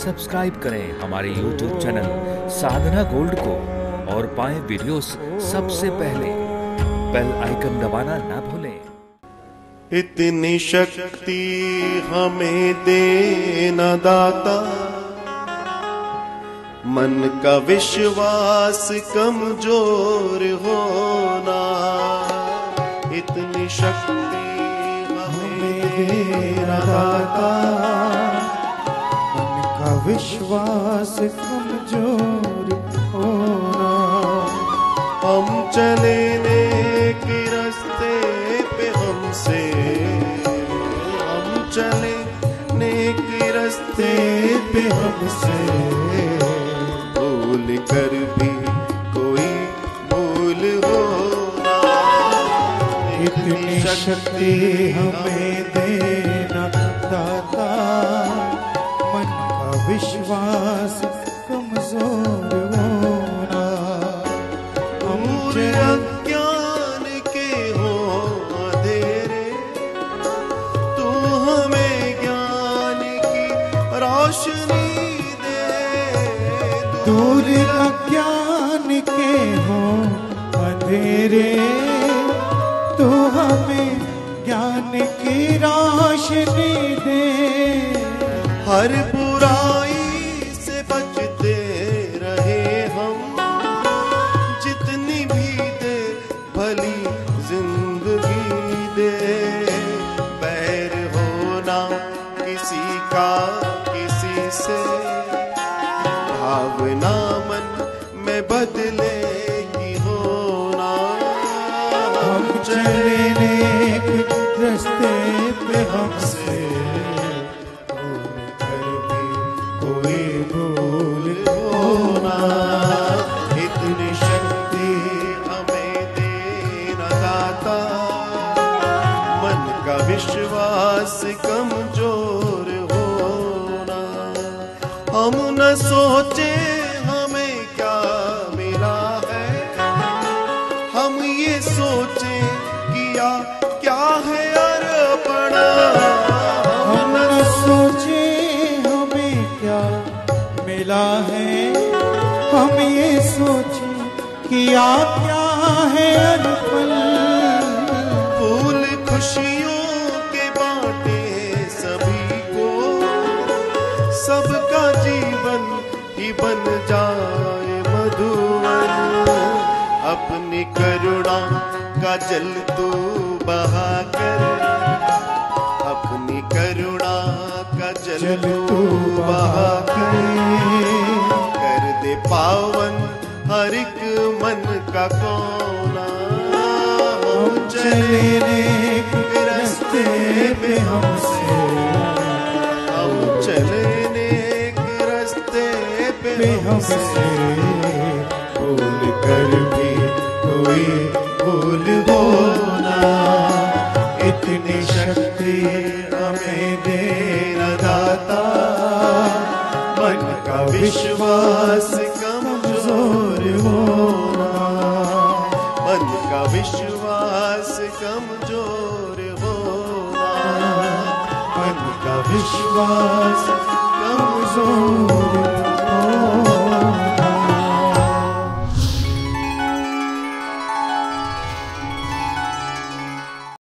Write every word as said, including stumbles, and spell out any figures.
Subscribe करें हमारे YouTube channel साधना gold को और पाएं वीडियोस सबसे पहले। बेल आइकन दबाना ना भूलें। इतनी शक्ति हमें देना दाता, मन का विश्वास कमजोर होना। इतनी शक्ति हमें देना दाता, मन का विश्वास कमजोर होना। हम चले नेक रास्ते पे हमसे, हम चले नेक रास्ते पे हमसे, भूल कर भी कोई भूल होना। इतनी शक्ति हमें देना दाता, मन का विश्वास कमजोर होना। हम अज्ञान के हो अंधेरे, तू हमें ज्ञान की रोशनी दे। दूर अज्ञान के हो अंधेरे, तू हमें ज्ञान की रोशनी दे। हर बुराई से बचते रहे हम, जितनी भी दे भली जिंदगी दे। बैर होना किसी का किसी से, भावना मन में बदलेगी होना। हम चले नेक रास्ते पे हमसे, भूल कर भी कोई भूल होना। इतनी शक्ति हमें देना दाता, मन का विश्वास कमजोर होना। हम न सोचे हमें क्या मिला है, हम ये सोचे किया क्या है अर्पणा। हम न सोचे हमें क्या मिला है, हम ये सोचे किया क्या है अर्पण। फूल खुशियों के बांटे सभी को, सबका जीवन ही बन जाए मधुवन। अपनी करुणा का जल तू बहा कर, अपनी करुणा का जल तू बहा कर, कर दे पावन हर एक मन का कोना। हम चले नेक रास्ते पे हमसे, हम चले नेक रास्ते पे हमसे, भूल कर भी कोई भूल होना। इतनी शक्ति हमें देना दाता, मन का विश्वास कमजोर होना। मन का विश्वास कमजोर होना, मन का विश्वास कमजोर